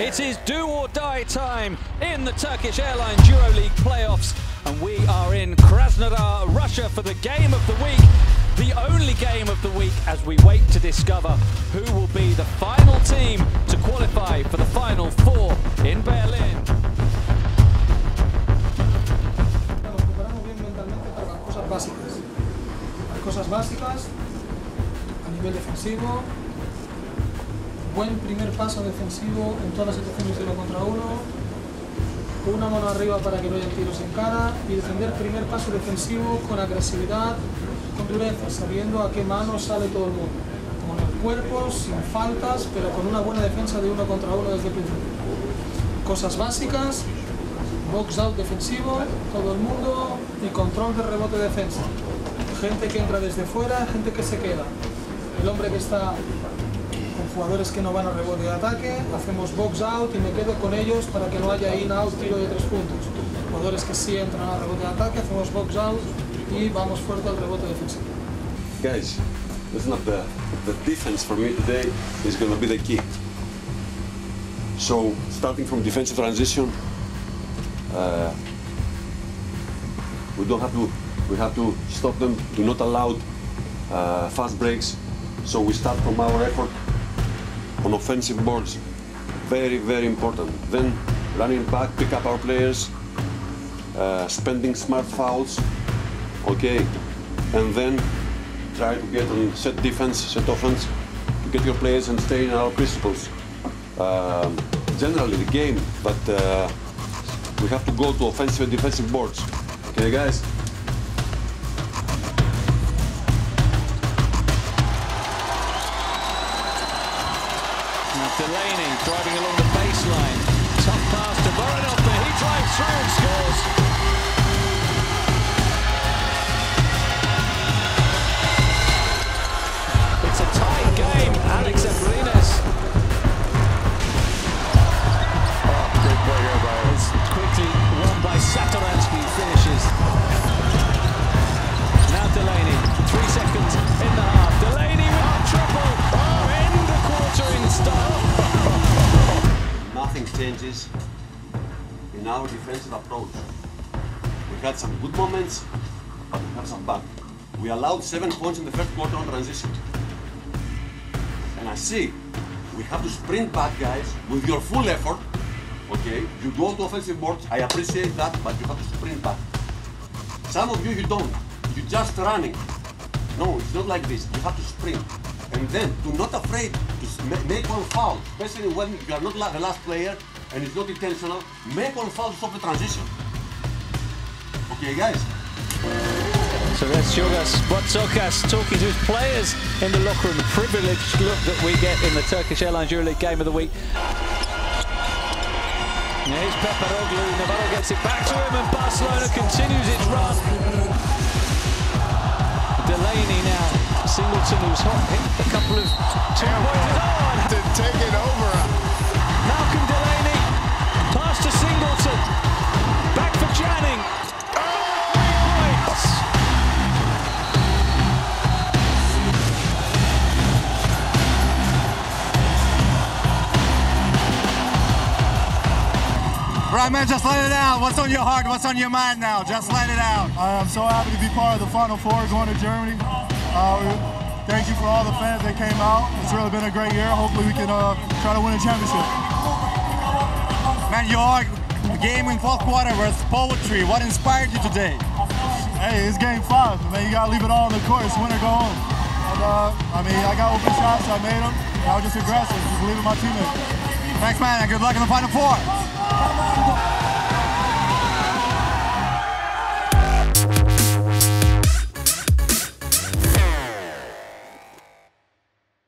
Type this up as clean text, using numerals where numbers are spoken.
It is do or die time in the Turkish Airlines EuroLeague playoffs, and we are in Krasnodar, Russia for the game of the week, the only game of the week, as we wait to discover who will be the final team to qualify for the Final Four in Berlin. Nos preparamos bien mentalmente para las cosas básicas. Hay cosas básicas a nivel defensivo. Buen primer paso defensivo en todas las situaciones de 1 contra 1, una mano arriba para que no haya tiros en cara y defender primer paso defensivo con agresividad, con dureza, sabiendo a qué mano sale todo el mundo, con el cuerpo, sin faltas, pero con una buena defensa de 1 contra 1 desde el principio. Cosas básicas, box out defensivo, todo el mundo y control de rebote de defensa. Gente que entra desde fuera, gente que se queda. El hombre que está con jugadores que no van a rebote de ataque, hacemos box out y me quedo con ellos para que no haya in-out, tiro de 3 puntos. Jugadores que sí entran a rebote de ataque, hacemos box out y vamos fuerte al rebote defensivo. Guys, listen up, the defense for me today is going to be the key. So, starting from defensive transition, we have to stop them, do not allow fast breaks. So we start from our effort on offensive boards, very, very important. Then running back, pick up our players, spending smart fouls, okay, and then try to get on set defense, set offense, to get your players and stay in our principles. Generally the game, but we have to go to offensive and defensive boards. Okay, guys? Delaney driving along the baseline. Tough pass to Voronov, but he drives through and scores. It's a tight game. Alex Abrines. Oh, good play here by us. Quickly won by Satoransky, finishes. Now Delaney, 3 seconds in the half. Delaney with a triple. Oh, end the quarter in style. Nothing changes in our defensive approach. We had some good moments, but we have some bad. We allowed 7 points in the first quarter on transition. And I see we have to sprint back, guys, with your full effort. Okay, you go to offensive boards, I appreciate that, but you have to sprint back. Some of you don't. You're just running. No, it's not like this. You have to sprint. And then, do not afraid to make one foul, especially when you are not the last player and it's not intentional. Make one foul to stop the transition. Okay, guys? So there's Giorgos Botzokas talking to his players in the locker room. The privileged look that we get in the Turkish Airlines EuroLeague game of the week. Here's Peparoglu. Navarro gets it back to him and Barcelona continues its run. Delaney now. Singleton, who's hot, hit a couple of two-pointers on. To take it over. Malcolm Delaney, pass to Singleton, back for Janning. Oh, 3 points. Right, man, just let it out. What's on your heart? What's on your mind now? Just let it out. I'm so happy to be part of the Final Four going to Germany. Thank you for all the fans that came out. It's really been a great year. Hopefully we can try to win a championship. Man, your game in fourth quarter was poetry. What inspired you today? Hey, it's game 5. Man, you got to leave it all on the court. It's win or go home. And, I got open shots. I made them. I was just aggressive, just leaving my teammates. Thanks, man, and good luck in the Final Four.